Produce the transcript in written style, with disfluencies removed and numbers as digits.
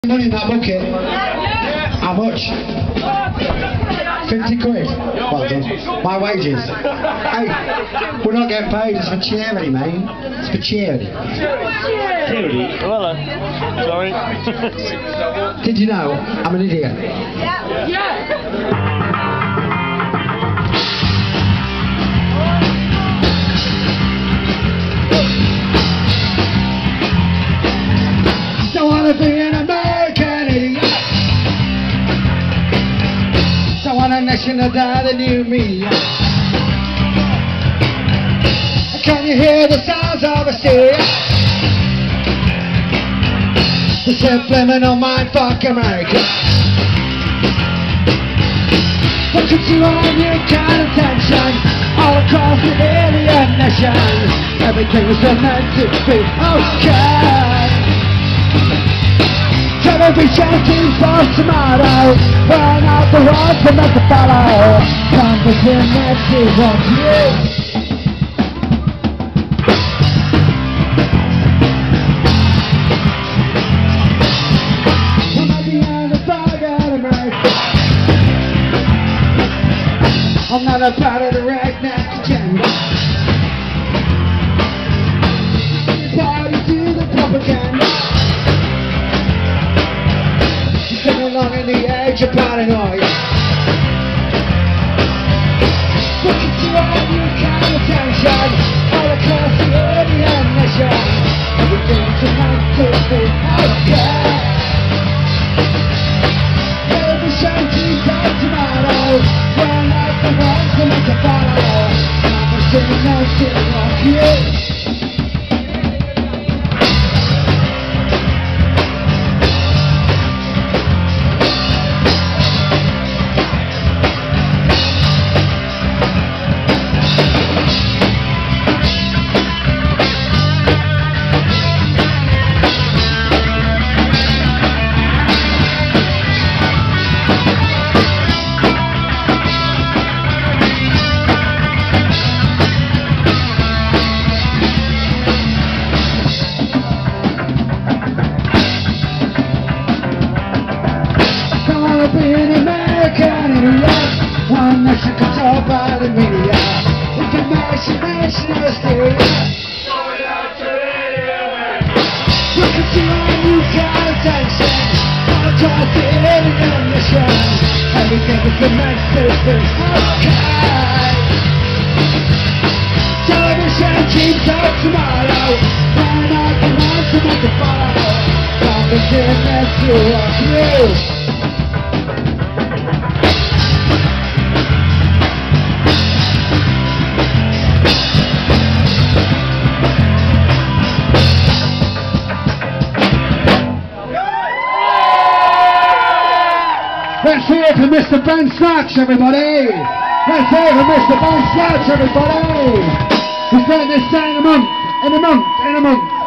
Money in that bucket? How much? 50 quid? Well done. My wages? Hey, we're not getting paid, it's for charity, mate. It's for charity. Charity? Well, sorry. Did you know I'm an idiot? Yeah. Don't wanna be an American idiot. Don't want a nation to die that knew me. Can you hear the sounds of a stereo? The subliminal mind fuck America. Looking to all new kind of tension all across the alien nation. Everything was meant to be okay. Television teams for tomorrow. Burn out the roads for not to follow. Compass in next is on you. I'm at the end of the America. I'm not a part of the redneck agenda. Party to the propaganda. Along in the age of paranoia. Looking to all new kind of tension all across the alien nation. Everything's meant to be okay. Every shanty's out tomorrow. Burn out the ones that make a follow. Everything else is like you. Being American idiot, one nation controlled by the media. Information hysteria. Looking to a new kind of tension all across the alien nation. Everything is meant to be okay. Television keeps out tomorrow. Burn out the ones who make the follow. Propaganda to walk through. Let's hear it for Mr. Ben Snatch, everybody! Let's hear it for Mr. Ben Snatch, everybody! He's doing this day in a month,